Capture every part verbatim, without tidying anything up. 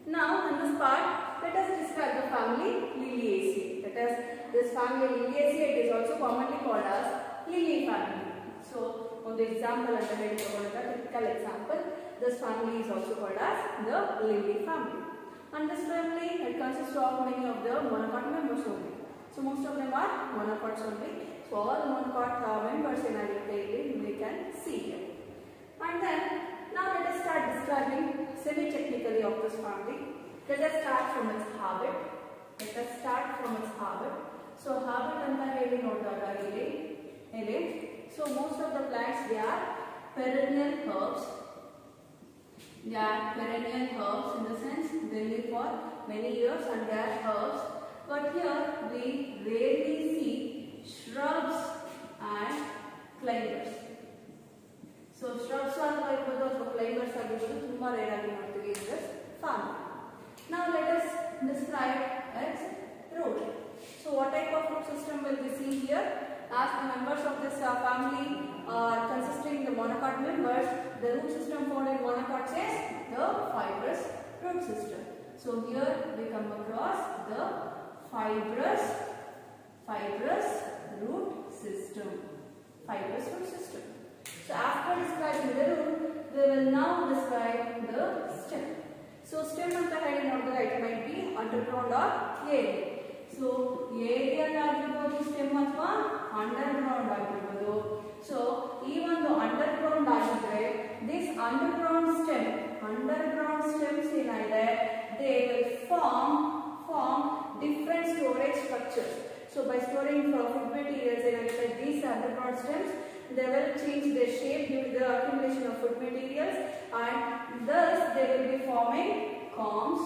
Now in this part, let us describe the family Liliaceae. That is, this family Liliaceae, it is also commonly called as lily family. So on the example at the head of the typical example, this family is also called as the lily family. And this family, it consists of many of the monocot members only. So most of them are monocots only. So all the monocot uh, members in our table we can see here. And then now let us start describing semi-technically of this family. Let us start from its habit. Let us start from its habit. So habit anta heli nodaga ಇಲ್ಲಿ ಇಲ್ಲಿ. So most of the plants, they are perennial herbs. They are perennial herbs in the sense they live for many years and they are herbs. But here we rarely see shrubs and climbers. So shrubs are like the climbers are tumma rare agi noಡ್ತೀವಿ in this family. Now let us describe its root. So what type of root system will we see here? As the members of this uh, family are consisting the monocot members, the root system found in monocots is the fibrous root system. So here we come across the fibrous fibrous root system. Fibrous root system. So after describing the root, we will now describe the stem. So stem anta heli nodidare it might be underground or aerial. So aerial ಆಗಿರಬಹುದು stem ಅಥವಾ underground ಆಗಿರಬಹುದು. So ಈ ಒಂದು underground ಆಗಿದ್ರೆ this underground stem underground stems ಏನಾಗಿದೆ they will form form different storage structures. So by storing food materials ಏನಾಗುತ್ತೆ these underground stems they will change their shape due to the accumulation of food materials and thus they will be forming combs,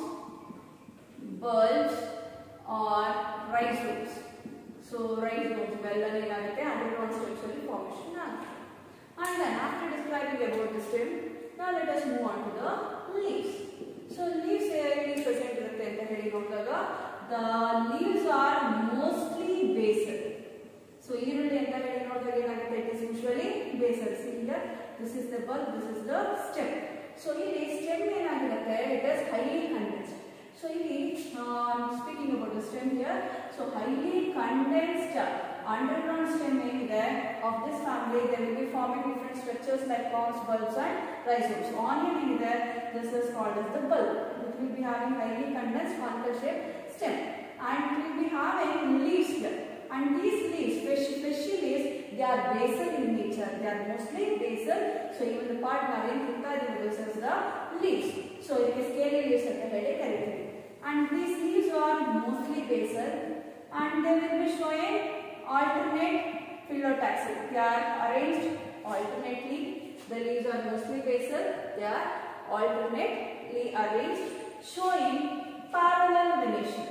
bulbs or rhizomes. So rhizomes well ಏನಾಗುತ್ತೆ underground stems ಅಲ್ಲಿ formation ಆಗುತ್ತೆ. And then after describing about the stem, now let us move on to the leaves. So leaves really present ಇರುತ್ತೆ ಅಂತ ಹೇಳಿ ನೋಡಿದಾಗ the leaves are mostly basal. So ಈರುಳ್ಳಿ ಅಂತ ಹೇಳಿ ನೋಡಿದಾಗ ಏನಾಗುತ್ತೆ it is usually basal. See here, this is the bulb, this is the stem. So ಇಲ್ಲಿ stem ಏನಾಗಿರುತ್ತೆ it is highly condensed. So ಇಲ್ಲಿ uh, speaking about the stem here, so highly condensed underground stem ಏನಿದೆ of this family they will be forming different structures like combs, bulbs and rhizomes. Onion ಏನಿದೆ this is called as the bulb. It will be having highly condensed conical shaped stem and it will be having leaves here. And these leaves, fleshy, fleshy leaves, they are basal in nature. They are mostly basal. So even the part marine theta this is the leaves. So it is scaly leaves at the head. And these leaves are mostly basal, and they will be showing alternate phyllotaxy. They are arranged alternately. The leaves are mostly basal. They are alternately arranged, showing parallel venation.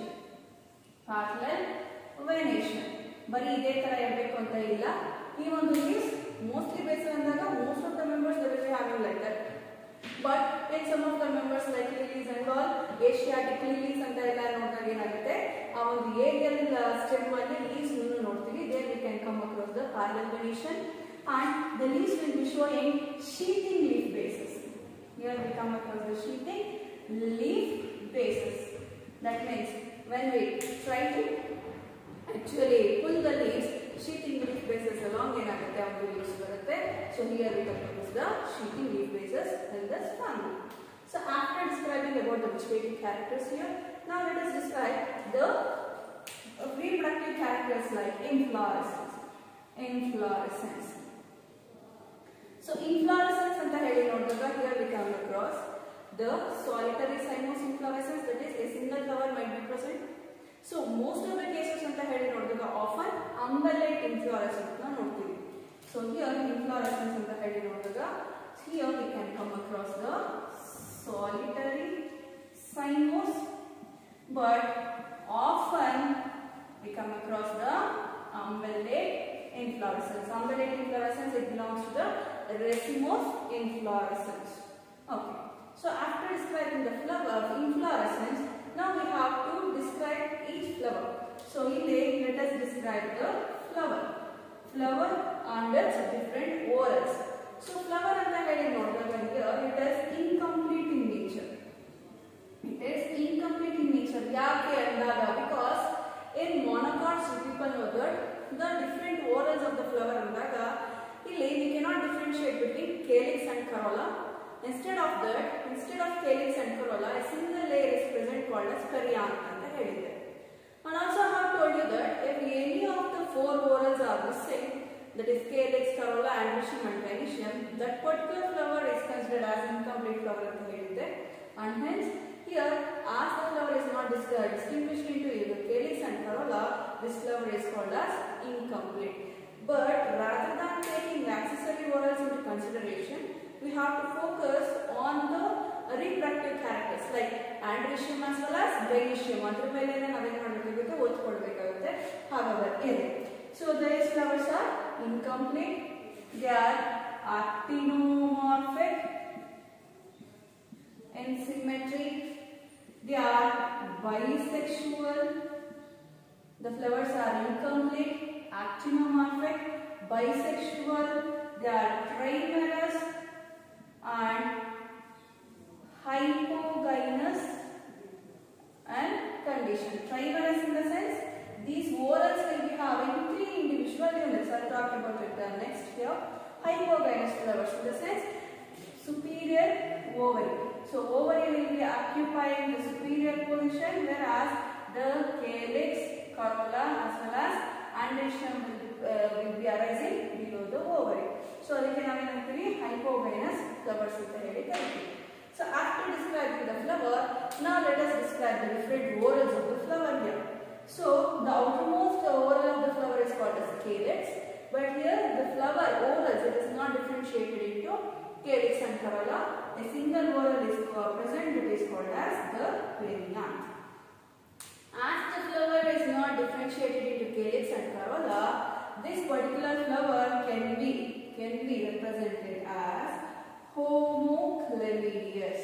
Parallel venation. Bari ide tara irbekku anta illa. Ee ಒಂದು leaves mostly basal andaga most of the members they will be having like that. But in some of the members like lilies and all, Asiatic lilies anta ella nodiದಾಗ ಏನಾಗುತ್ತೆ ಆ ಒಂದು aerial stem ಅಲ್ಲಿ leaves ಅನ್ನು ನೋಡ್ತೀವಿ. There we can come across the parallel venation and the leaves will be showing sheathing leaf bases. Here we come across the sheathing leaf bases. That means when we try to actually pull the leaves, sheathing leaf bases along ಏನಾಗುತ್ತೆ ಒಂದು leaves ಬರುತ್ತೆ. So here we come across the sheathing leaf bases in this family. So after describing about the vegetative characters here, now let us describe the reproductive characters like inflorescence. Inflorescence. So inflorescence anta heli noಡಿದಾಗ here we come across the solitary cymose inflorescence, that is a single flower might be present. So most of the cases anta heli noಡಿದಾಗ often umbellate inflorescence na ನೋಡ್ತೀವಿ. So here inflorescence anta heli noಡಿದಾಗ here we can come across the solitary cymose, but often we come across the umbellate inflorescence. Umbellate inflorescence it belongs to the racemose inflorescence. Okay. So after describing the flower inflorescence, now we have to describe each flower. So here let us describe the flower. Flower and its different whorls. So flower anta heli noಡಿದಾಗ here it is incomplete in nature. It is feature. Yake andaga, because in monocots people know that the different whorls of the flower andaga, illi we cannot differentiate between calyx and corolla. Instead of that, instead of calyx and corolla, a single layer is present called as perianth anta helide. And also I have told you that if any of the four whorls are missing, that is calyx, corolla, androecium and gynoecium, that particular flower is considered as incomplete flower anta helide. And hence here, as the flower is not distinguished into either calyx and corolla, this flower is called as incomplete. But rather than taking accessory whorls into consideration, we have to focus on the reproductive characters like androecium as well as gynoecium. Adra mele nave madbekagutte othkodbekagutte hagaದ್ರೆ ಇದೆ. So these flowers are incomplete. They are actinomorphic in symmetry. They are bisexual. The flowers are incomplete, actinomorphic, bisexual. They are trimerous and hypogynous and condition. Trimerous in the sense these whorls will be having three individual units. I will talk about it uh, next here. Hypogynous flowers in the sense superior ovary. So ovary will be occupying the superior position, whereas the calyx, corolla as well as androecium will, uh, will be arising below the ovary. So adike navu enantivi hypogynous flowers anta heli karitheve. So after describing the flower, now let us describe the different whorls of the flower here. So the outermost whorl of the flower is called as calyx, but here the flower whorls, it is not differentiated into calyx and corolla. A single whorl is present, that is called as the perianth. As the flower is not differentiated into calyx and corolla, this particular flower can be can be represented as homochlamydious.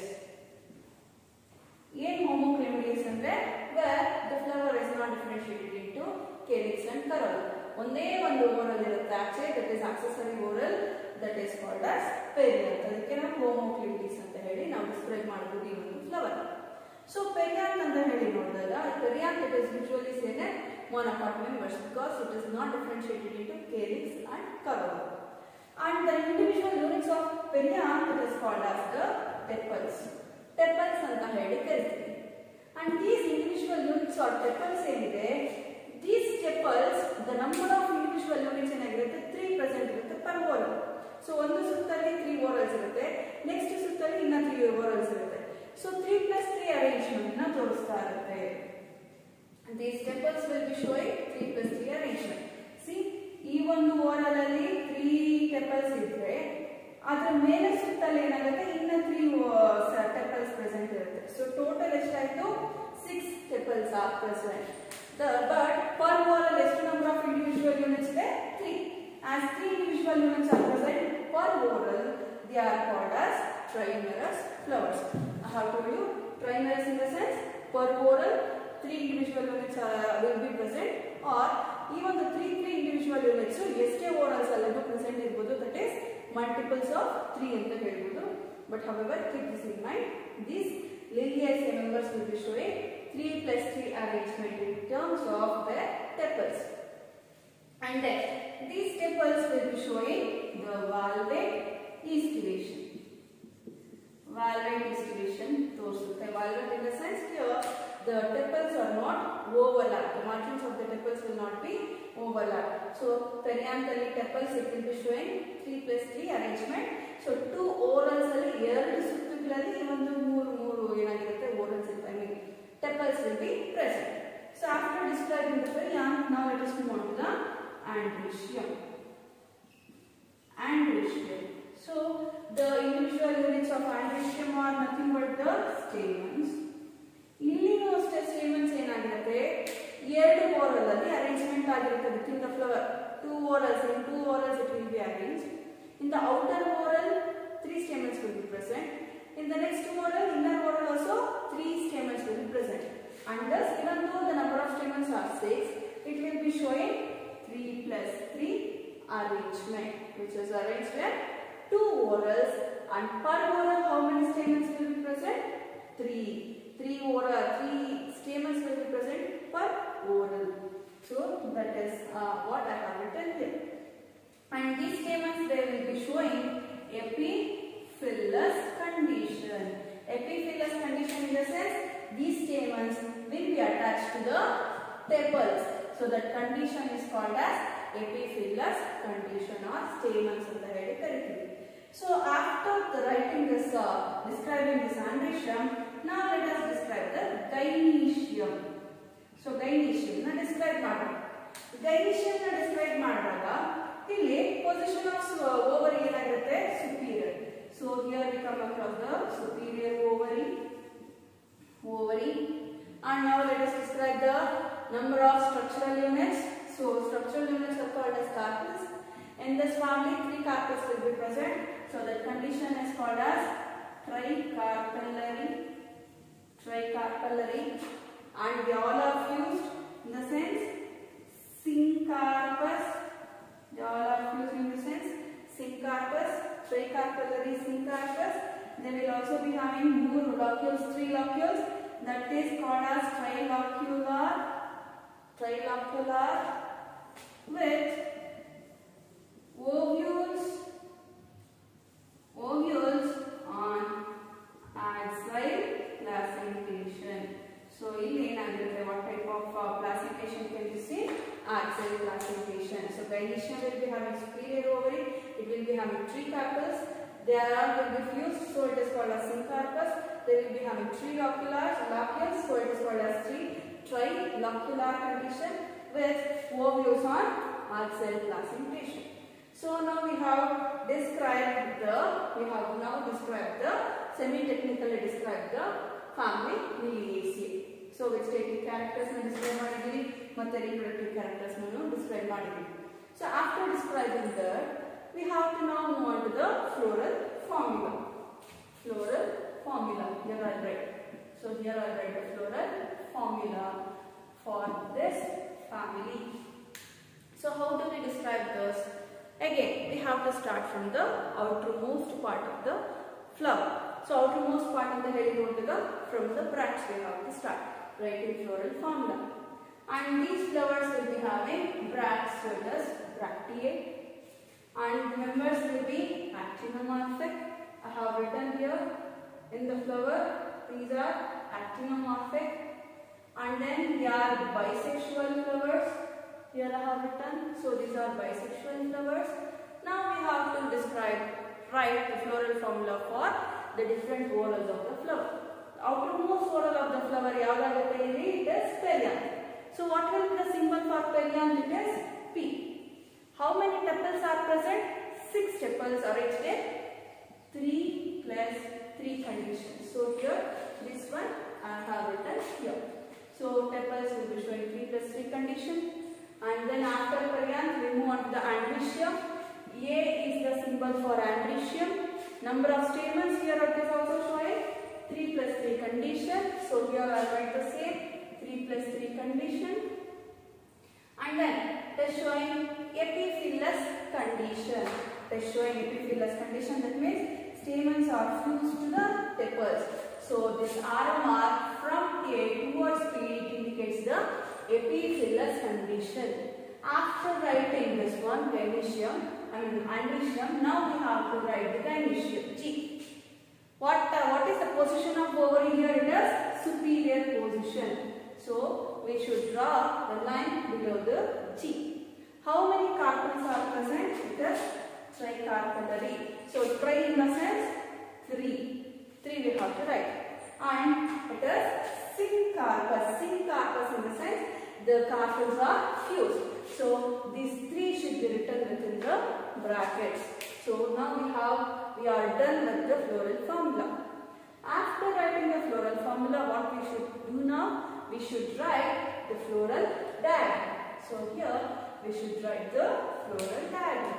In homochlamydious andre where the flower is not differentiated into calyx and corolla. Onde one whorl irutte actually, that is accessory whorl, that is called as perianth. Adike ನಾವು homochlamydious ಅಂತ ಹೇಳಿ ನಾವು describe ಮಾಡಬಹುದು ಈ ಒಂದು flower. So perianth ಅಂತ ಹೇಳಿ ನೋಡಿದಾಗ perianth it is usually seen as monocot members because it is not differentiated into calyx and corolla. And the individual units of perianth it is called as the tepals. Tepals ಅಂತ ಹೇಳಿ ಕರೀತೀವಿ. And these individual units or tepals ಏನಿದೆ, these tepals, the number of individual units ಏನಾಗಿರುತ್ತೆ three present ಇರುತ್ತೆ per whorl. So ಒಂದು ಸುತ್ತಲ್ಲಿ three whorls ಇರುತ್ತೆ, next ಸುತ್ತಲ್ಲಿ ಇನ್ನ three whorls ಇರುತ್ತೆ. So three plus three arrangement ನ ತೋರಿಸ್ತಾ ಇರುತ್ತೆ. These tepals will be showing three plus three arrangement. See, ಈ ಒಂದು whorl ಅಲ್ಲಿ three tepals ಇದ್ರೆ ಅದರ ಮೇಲೆ ಸುತ್ತಲ್ಲಿ ಏನಾಗುತ್ತೆ ಇನ್ನ three tepals present ಇರುತ್ತೆ. So total ಎಷ್ಟಾಯ್ತು six tepals are present. The but per whorl ಎಷ್ಟು number of individual units ಇದೆ three. As three individual units are present per whorl, they are called as trimerous flowers. I have told you trimerous in the sense per whorl three individual units are, will be present, or even the three three individual units ಎಷ್ಟೇ whorls ಅಲ್ಲೂ present ಇರಬಹುದು, that is multiples of three ಅಂತ ಹೇಳ್ಬೋದು. But however, keep this in mind, these Liliaceae members will be showing three plus three arrangement in terms of their tepals. And then these tepals will be showing the valvate estivation. Valvate estivation ತೋರಿಸುತ್ತೆ. Valvate in the sense here the tepals are not overlapped. The margins of the tepals will not be overlapped. So perianth ಅಲ್ಲಿ tepals it will be showing three plus three arrangement. So two whorls ಅಲ್ಲಿ ಎರಡು ಸುತ್ತುಗಳಲ್ಲಿ ಒಂದು ಮೂರು ಮೂರು ಏನಾಗಿರುತ್ತೆ whorls I mean tepals will be present. So after describing the perianth, now let us move on to the androecium. Androecium. So the individual units of androecium are nothing but the stamens. ಇಲ್ಲಿನೂ ಅಷ್ಟೇ stamens ಏನಾಗಿರುತ್ತೆ ಎರಡು whorl ಅಲ್ಲಿ arrangement ಆಗಿರುತ್ತೆ within the flower. Two whorls, in two whorls it will be arranged. In the outer whorl, three stamens will be present. In the next whorl, inner whorl also three stamens will be present. And thus, even though the number of stamens are six, it will be showing three plus three arrangement, which is arranged at two whorls. And per whorl, how many stamens will be present? Three. Three whorl, three stamens that is uh, what I have written here. And these stamens, they will be showing epiphyllous condition. Epiphyllous condition in the sense these stamens will be attached to the tepals. So that condition is called as epiphyllous condition or stamens of the helicarium. So after the writing this, uh, describing this androecium, now let us describe the gynoecium. So gynoecium na describe ಮಾಡೋಣ. Gynoecium na describe ಮಾಡಿದಾಗ ಇಲ್ಲಿ position of ovary ಏನಾಗಿರುತ್ತೆ superior. So here we come across the superior ovary, ovary, and now let us describe the number of structural units. So structural units are called as carpels. In this family, three carpels will be present. So the condition is called as tricarpellary, tricarpellary, and they all are fused in the sense syncarpous. They all are fused in the sense syncarpous, tricarpellary, syncarpous. They will also be having more locules, three locules. That is called as trilocular, trilocular with ovules, ovules on axile placentation. So, in what type of uh, placentation can you see? Axile placentation. So, gynoecium will be having superior ovary. It will be having three carpels. They are all will be fused. So, it is called as syncarpous. They will be having three loculars, locules. So, it is called as three trilocular condition with ovules on axile placentation. So now we have described the, we have now described the, semi-technically described the family Liliaceae. So with static characters na describe ಮಾಡಿದೀವಿ ಮತ್ತೆ reproductive characters na describe ಮಾಡಿದೀವಿ. So after describing that, we have to now move on to the floral formula. Floral formula. Here I write. So here I write the floral formula for this family. So how do we describe this? Again, we have to start from the outermost part of the flower. So, outermost part of the helicon from the bracts we have to start. Writing floral formula. And these flowers will be having bracts, so as bracteae. And members will be actinomorphic. I have written here in the flower. These are actinomorphic. And then they are bisexual flowers. Here I have written, so these are bisexual flowers. Now we have to describe, write the floral formula for the different whorls of the flower. The outermost whorl of the flower, it is perianth. So what will be the symbol for perianth? It is P. How many tepals are present? Six tepals are there. Three plus three conditions. So here, this one I have written here. So tepals will be showing three plus three condition. And then after perianth, we move on to the androecium. A is the symbol for androecium. Number of stamens here it is also showing three plus three condition. So here I write the same three plus three condition. And then it is showing epiphyllous condition. It is showing epiphyllous condition. That means stamens are fused to the tepals. So this arrow mark from A towards P indicates the epiphyllous condition. After writing this one, gynoecium, I mean androecium, now we have to write the gynoecium, G. What, uh, what is the position of ovary here? It is superior position. So we should draw the line below the G. How many carpels are present? It is tricarpellary. So tri in the sense three. Three we have to write. And it is syncarpous. Syncarpous in the sense the carpels are fused. So these three should be written within the brackets. So now we have, we are done with the floral formula. After writing the floral formula, what we should do now? We should write the floral diagram. So here we should write the floral diagram.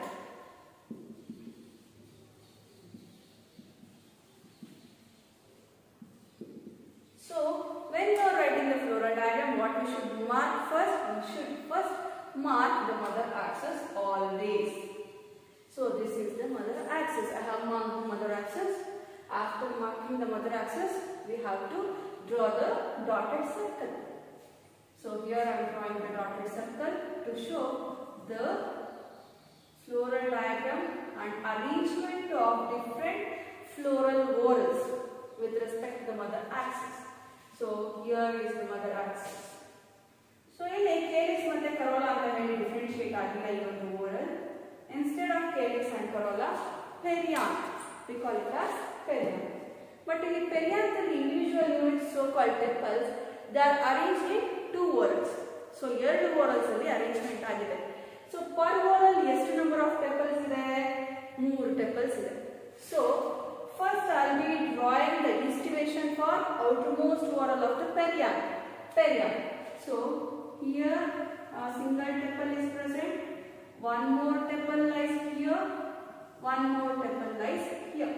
So when you are writing the floral diagram, what we should mark first? We should first mark the mother axis always. So this is the mother axis. I have marked the mother axis. After marking the mother axis, we have to draw the dotted circle. So So here I am drawing the dotted circle to show the floral diagram and arrangement of different floral whorls with respect to the mother axis. So here is the mother axis. So ಇಲ್ಲಿ calyx ಮತ್ತೆ corolla ಅಂತ ಹೇಳಿ differentiate ಆಗಿಲ್ಲ ಈ ಒಂದು whorl. Instead of calyx and corolla, perianth. We call it as perianth. But in perianth the individual units so called tepals, they are arranged in two whorls. So ಎರಡು whorls ಅಲ್ಲಿ arrangement ಆಗಿದೆ. So per whorl ಎಷ್ಟು number of tepals ಇದೆ? ಮೂರು tepals ಇದೆ. So first I will be drawing the distribution for outermost whorl of the perianth. Perianth. So here a single tepal is present. One more tepal lies here. One more tepal lies here.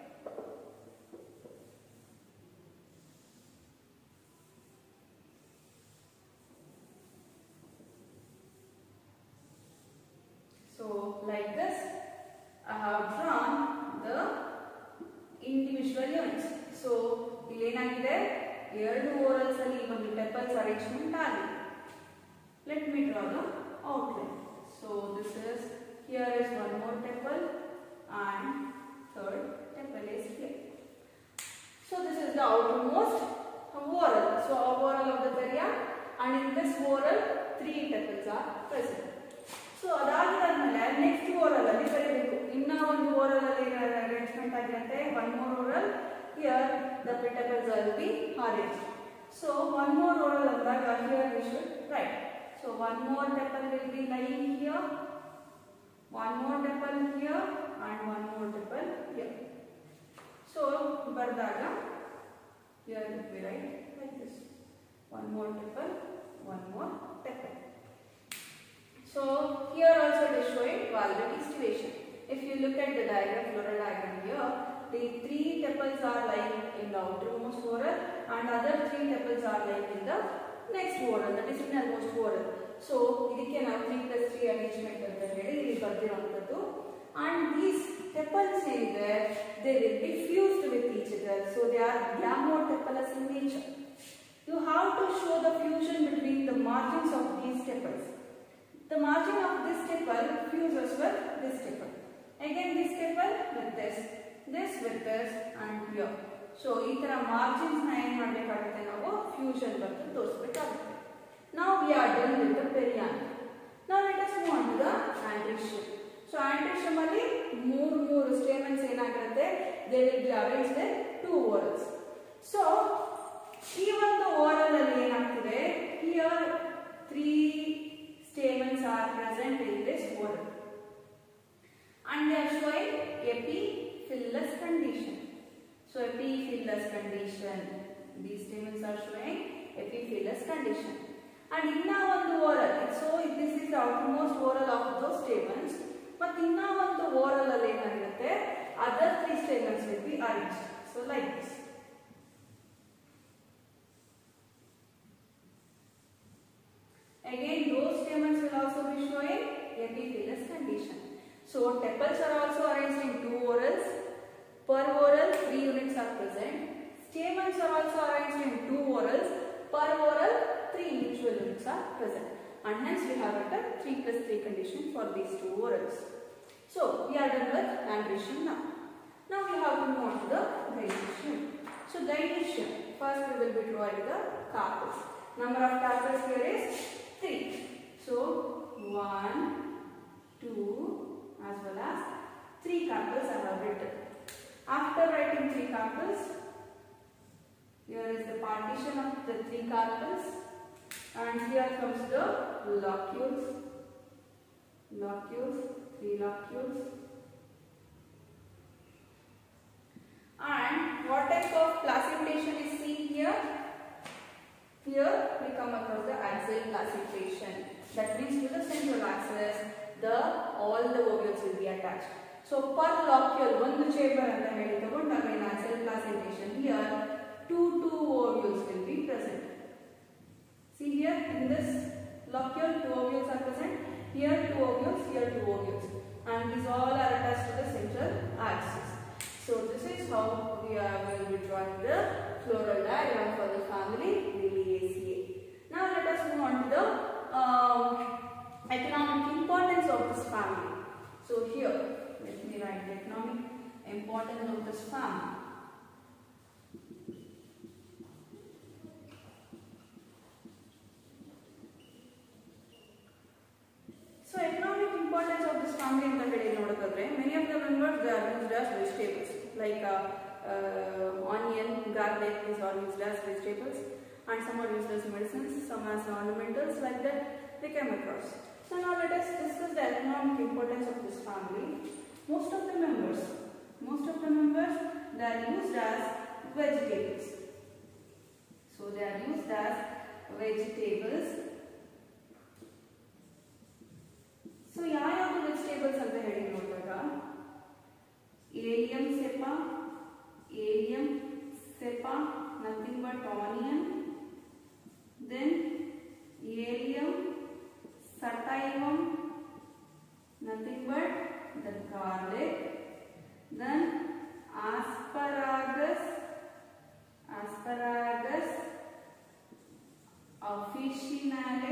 So like this I have drawn the individual units. So ಇಲ್ಲಿ ಏನಾಗಿದೆ ಎರಡು whorls ಅಲ್ಲಿ ಒಂದು tepals arrangement ಆಗಿದೆ. Let me draw the outline. So this is, here is one more tepal and third tepal is here. So this is the outermost whorl. So a whorl of the perianth, and in this whorl three tepals are present. So ಅದಾದ್ಮೇಲೆ next whorl ಅಲ್ಲಿ ಬರೀಬೇಕು. ಇನ್ನ ಒಂದು whorl ಅಲ್ಲಿ arrangement ಆಗಿರುತ್ತೆ. One more whorl. Here the tepals will be arranged. So one more whorl ಅಂದಾಗ here we should write. So one more tepal will be lying here, one more tepal here, and one more tepal here. So bardaga here we write like this: one more tepal, one more tepal. So here also it is showing value distribution. If you look at the diagram, floral diagram here, the three tepals are lying in the outermost whorl, and other three tepals are lying in the next whorl, that is innermost whorl. So ಇದಕ್ಕೆ ನಾವು three plus three arrangement ಅಂತ ಹೇಳಿ ಇಲ್ಲಿ ಬರ್ತಿರುವಂತದ್ದು. And these tepals ಏನಿದೆ, they will be fused with each other. So they are gamotepalous in nature. You have to show the fusion between the margins of these tepals. The margin of this tepal fuses with this tepal. Again this tepal with this, this with this, and here. So ಈ ತರ margins ನ ಏನು ಮಾಡಬೇಕಾಗುತ್ತೆ, ನಾವು fusion birth ತೋರಿಸಬೇಕಾಗುತ್ತೆ. Now we are done with the perianth. Now let us move on to the androecium. So androecium ಅಲ್ಲಿ ಮೂರು ಮೂರು stamens ಏನಾಗಿರುತ್ತೆ, they will be arranged in two whorls. So ಈ ಒಂದು whorl ಅಲ್ಲಿ ಏನಾಗ್ತಿದೆ, here three stamens are present in this whorl and they are showing epiphyllous condition. So epiphyllous condition, these stamens are showing epiphyllous condition. And inna one whorl, so this is the outermost whorl of those stamens, but inna one whorl alli enagirutte, other three stamens will be arranged. So like this. Again those stamens will also be showing epiphyllous condition. So tepals are also arranged in two whorls. Per whorl three units are present. Stamens are also arranged in two whorls. Per whorl three individual units are present, and hence we have written three plus three condition for these two whorls. So we are done with androecium now. Now we have to move on to the gynoecium. So gynoecium, first we will be drawing the carpels. Number of carpels here is three. So one, two, as well as three carpels I have written. After writing three carpels, here is the partition of the three carpels, and here comes the locules, locules, three locules. And what type of classification is seen here? Here we come across the axial classification. That means to the central axis, the all the ovules will be attached. So per locule, one chamber and the axial classification here. Two two ovules will be present. See here in this locule two ovules are present. Here two ovules, here two ovules, and these all are attached to the central axis. So this is how we are going to draw the floral diagram for the family Liliaceae. Now let us move on like uh, uh, onion, garlic. These are used as vegetables, and some are used as medicines, some as ornamentals, like that we came across. So now let us discuss the economic importance of this family. Most of the members, most of the members, they are used as vegetables. So they are used as vegetables. So ಯಾವ್ಯಾವುದು vegetables ಅಂತ ಹೇಳಿ ನೋಡಿದಾಗ Allium cepa, Allium cepa, nothing but onion. Then Allium sativum, nothing but the garlic. Then asparagus, asparagus officinale,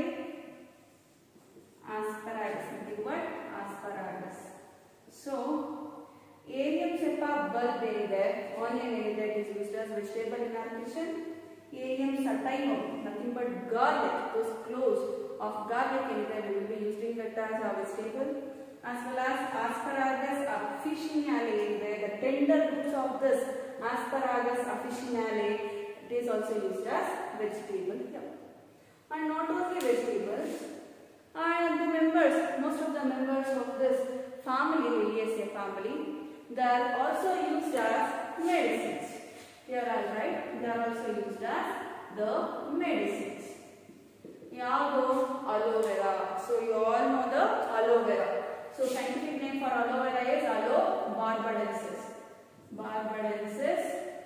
asparagus, nothing but asparagus. So Allium cepa bulb ಏನಿದೆ, onion ಏನಿದೆ, it is used as vegetable in our kitchen. Allium sativum, nothing but garlic, those cloves of garlic ಏನಿದೆ, we will be using that as a vegetable. As well as asparagus officinale ಏನಿದೆ, the tender roots of this asparagus officinale, it is also used as vegetable here. And not only vegetables, and the members, most of the members of this family, Liliaceae family, they are also used as medicines. Here I write, they are also used as the medicines. Yavo aloe vera. So you all know the aloe vera. So scientific name for aloe vera is Aloe barbadensis. Barbadensis,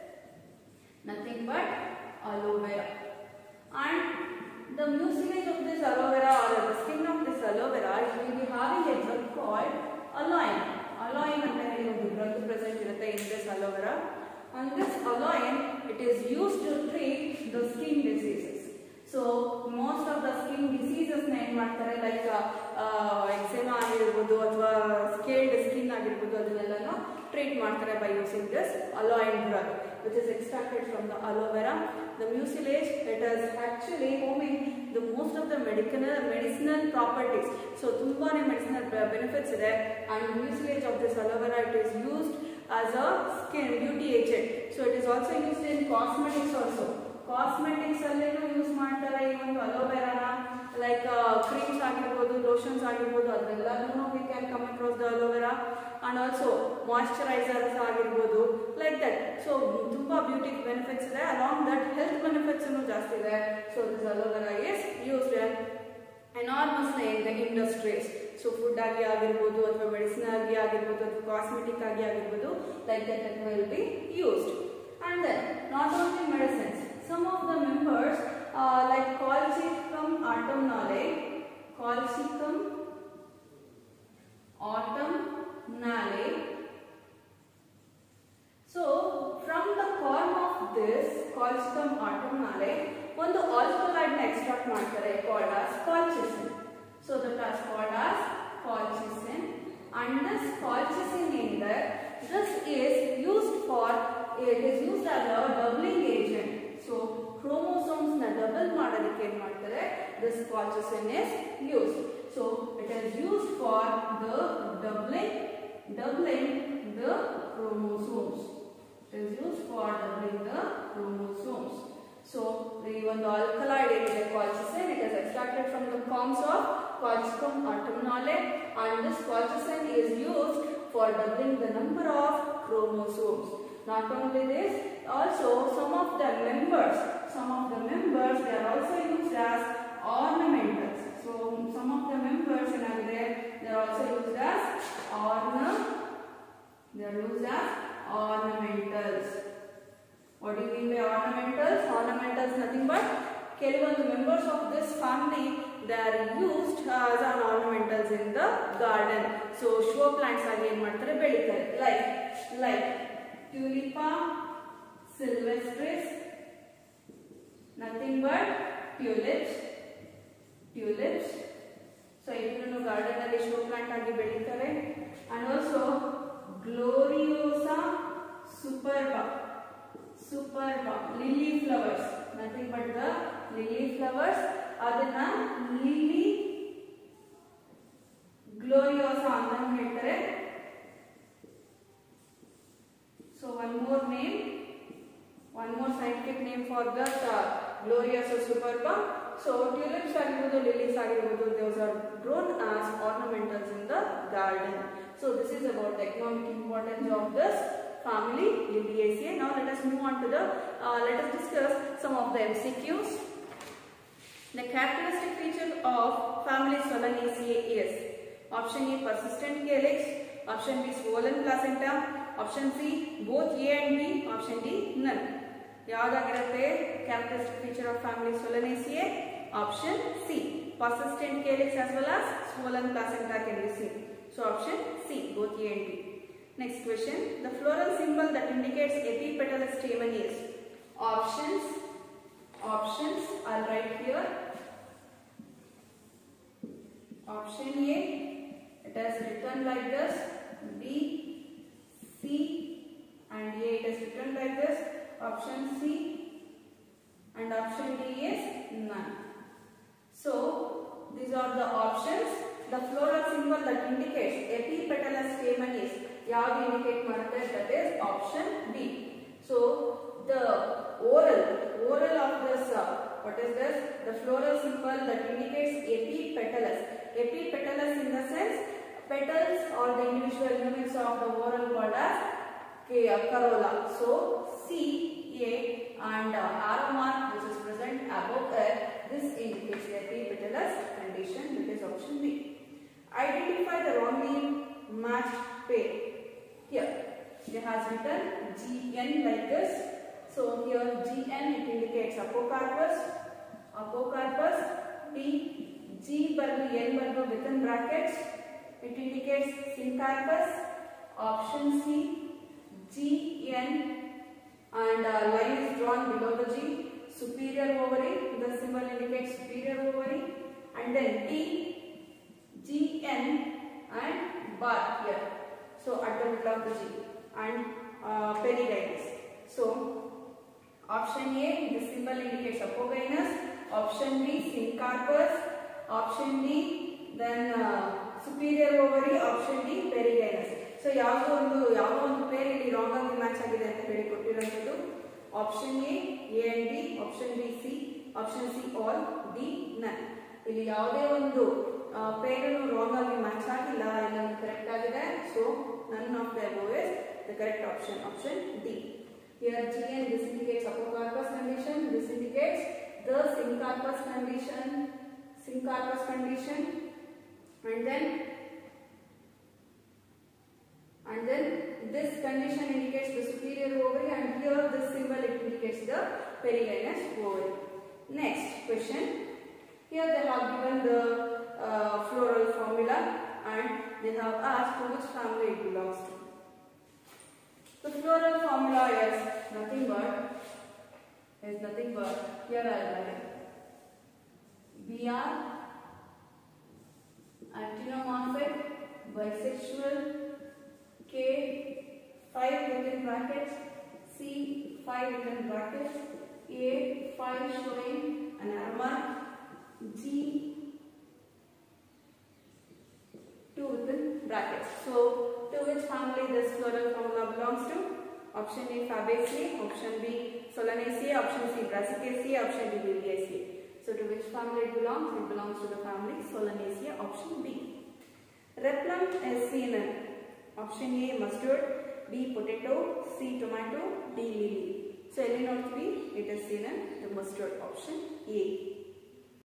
nothing but aloe vera. And the mucilage of this aloe vera, or the skin of this aloe vera, it will be having a drug called aloin. Aloin anta heli ಒಂದು drug present irutte in this aloe vera. And this aloin, it is used to treat the skin diseases. So most of the skin diseases na ಏನು ಮಾಡ್ತಾರೆ, like eczema ಆಗಿರಬಹುದು ಅಥವಾ scaled skin ಆಗಿರಬಹುದು, ಅದನ್ನೆಲ್ಲನೂ treat ಮಾಡ್ತಾರೆ by using this aloin drug, which is extracted from the aloe vera. The mucilage, it is actually having the most of the medicinal medicinal properties. So ತುಂಬಾನೇ medicinal benefits ಇದೆ. And the mucilage of this aloe vera, it is used as a skin beauty agent. So it is also used in cosmetics also. Cosmetics ಅಲ್ಲೇನೂ use ಮಾಡ್ತಾರೆ ಈ ಒಂದು aloe vera na, like creams ಆಗಿರಬಹುದು, lotions ಆಗಿರಬಹುದು, ಅದೆಲ್ಲನೂ we can come across the aloe vera. And also moisturizers ಆಗಿರಬಹುದು, like that. So ತುಂಬಾ beauty benefits ಇದೆ, along that health benefits ಅನ್ನು ಜಾಸ್ತಿ ಇದೆ. So this aloe vera is used enormously in the industries. So food agi ಆಗಿರಬಹುದು ಅಥವಾ medicine ಆಗಿ ಆಗಿರಬಹುದು ಅಥವಾ ಕಾಸ್ಮೆಟಿಕ್ ಆಗಿ ಆಗಿರಬಹುದು, like that it will be used. And then not only medicines, some of the members uh, like Colchicum autumnale, Colchicum autumnale. So from the corm of this Colchicum autumnale, ಒಂದು alkaloid na extract ಮಾಡ್ತಾರೆ called as colchicine. So that is called as colchicine. And this colchicine ಏನಿದೆ, this is used for, it is used as a doubling agent. So chromosomes na double ಮಾಡೋದಕ್ಕೆ ಏನು ಮಾಡ್ತಾರೆ, this colchicine is used. So it is used for the doubling doubling the chromosomes. It is used for doubling the chromosomes. So the one alkaloid is colchicine, it is extracted from the corms of Colchicum autumnale, and this colchicine is used for doubling the number of chromosomes. Not only this, also some of the members, some of the members they are also used as ornamentals. So some of the members in there, they are also used as orna, they are used as ornamentals. What do you mean by ornamentals? Ornamentals nothing but ಕೆಲವೊಂದು members of this family, they are used as an ornamentals in the garden. So show plants ಆಗಿ ಏನು ಮಾಡ್ತಾರೆ, ಬೆಳಿತಾರೆ. Like like Tulipa sylvestris, nothing but tulips, tulips. So ಇದನ್ನು garden ಅಲ್ಲಿ show plant ಆಗಿ ಬೆಳಿತಾರೆ. And also Gloriosa superba, superba, lily flowers, nothing but the lily flowers. ಅದನ್ನ lily gloriosa ಅಂತ ಹೇಳ್ತಾರೆ. So for that uh, glorious or superba. So tulips agirbodu, lilies agirbodu, those are grown as ornamentals in the garden. So this is about the economic importance of this family Liliaceae. Now let us move on to the uh, let us discuss some of the M C Qs. The characteristic feature of family Solanaceae is option A persistent calyx, option B swollen placenta, option C both A and B, option D none. ಯಾವ್ದಾಗಿರುತ್ತೆ characteristic feature of family Solanaceae? Option C persistent calyx as well as swollen placenta can be seen. So option C both A and B. Next question, the floral symbol that indicates epipetalous stamen is options options I'll write here. Option A, it is written like this, B, C and A it is written like this, option C and option D is none. So these are the options. The floral symbol that indicates epipetalous stamen is yav indicate marutte, that is option B. So the oral oral of this uh, what is this? The floral symbol that indicates epipetalous. Epipetalous in the sense petals or the individual units of the oral called as corolla. So C, A and uh, arrow mark which is present above it, this indicates the epipetalous condition, that is option B. Identify the wrongly matched pair. Here it has written G N like this. So here G N it indicates apocarpus, apocarpus. T G barbu N barbu within brackets it indicates syncarpus. Option C G N and uh, line is drawn below the G, superior ovary, the symbol indicates superior ovary, and then T G N and bar here. So at the middle of the G and uh, perigynous. So option A, the symbol indicates apogynous. Option B, syncarpus. Option D, then uh, superior ovary. Option D, perigynous. So ಯಾವುದು ಒಂದು ಯಾವ ಒಂದು peer ಇಲ್ಲಿ wrong ಆಗಿ match ಆಗಿದೆ ಅಂತ ಹೇಳಿ ಕೊಟ್ಟಿರುವಂತದ್ದು option A, A and B, option B C, option C all, D none. ಇಲ್ಲಿ ಯಾವುದೇ ಒಂದು ಪೇರನ್ನು ರಾಂಗ್ ಆಗಿ ಮ್ಯಾಚ್ ಆಗಿಲ್ಲ, ಎಲ್ಲಾನು ಕರೆಕ್ಟ್ ಆಗಿದೆ. So none of the above is the correct option, option D. Here G N, this indicates apocarpus condition, this indicates the syncarpus condition, syncarpus condition, and then and then this condition indicates the superior ovary, and here this symbol it indicates the perigynous ovary. Next question. Here they have given the uh, floral formula and they have asked to which family it belongs to. The floral formula is nothing but is nothing but here I write B R actinomorphic bisexual, K five within brackets, C five within brackets, A five showing an arrow mark, G two within brackets. So to which family this floral formula belongs to? Option A Fabaceae, option B Solanaceae, option C Brassicaceae, option D Liliaceae. So to which family it belongs? It belongs to the family Solanaceae, option B. Replum is seen in option A mustard, B potato, C tomato, D lily. So L N O three it is seen in the mustard, option A.